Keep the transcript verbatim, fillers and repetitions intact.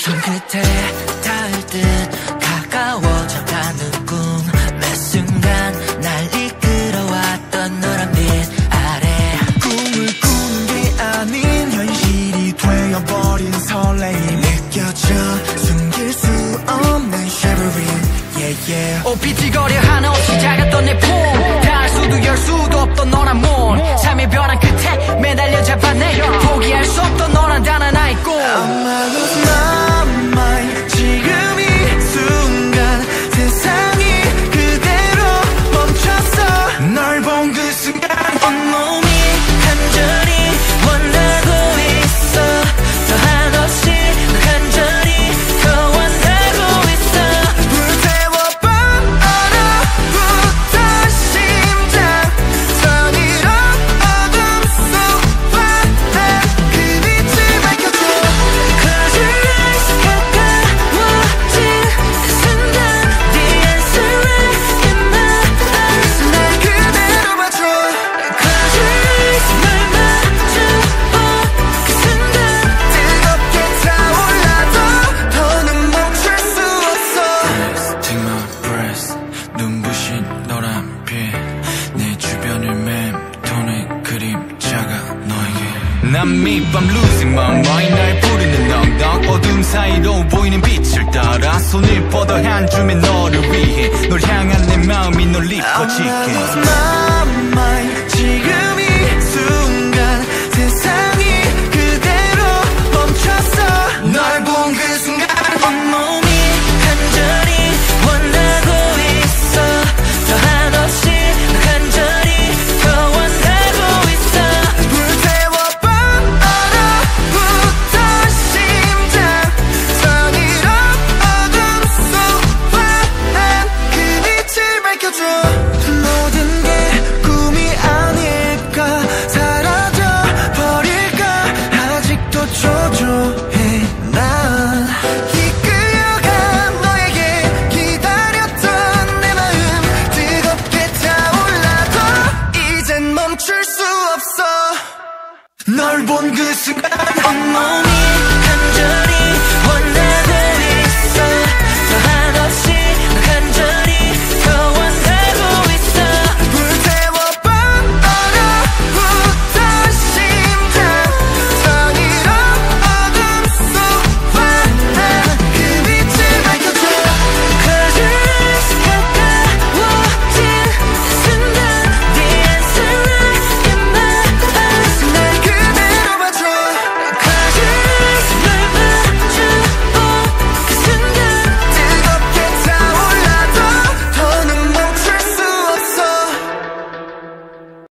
손끝에 닿을 듯 가까워져가는 꿈 매 순간 날 이끌어왔던 노란 빛 아래 꿈을 꾸는 게 아닌 현실이 되어버린 설레임 느껴져 숨길 수 없는 shivering yeah yeah 오피지거려 한없이 작았던 내 품 닿을 수도 열 수도 없던 너란 문 삶의 변한 끝에 매달려 잡았네 포기할 수 없던 너란 단 하나의 꿈 I'm out of my mind 지금 이 순간 세상이 그대로 멈췄어 널 본 그 순간 온몸이 간절히 원하고 있어 더 한없이 널 간절히 더 원하고 있어 불태워봐 얼어붙은 심장 서늘한 어둠 속 환한 그 빛을 밝혀줘 Close your eyes 가까워진 그 순간 The answer right in my eyes 날 그대로 봐줘 Close your eyes 날 마주본 그 순간 뜨겁게 타올라도 더는 멈출 수 없어 Take my breath 눈부신 노란 빛내 주변을 맴도는 그림자가 너에게 난 밑밤 losing my mind 날 부르는 엉덩 어둠 사이로 보이는 빛을 따라 손을 뻗어 한 줌의 너를 위해 널 향한 내 마음이 널 I'm 입혀질게 out of my mind 지금 이 순간 세상이 그대로 멈췄어 널 본 그 순간 온몸이 간절히 원하고 있어 더 한없이 널 간절히 더 원하고 있어 불태워봐 얼어붙은 심장 서늘한 어둠 속 환한 그 빛을 밝혀줘 모든 게 꿈이 아닐까 사라져 버릴까 아직도 초조해 난 이끌려간 너에게 기다렸던 내 마음 뜨겁게 타올라도 이젠 멈출 수 없어 널 본 그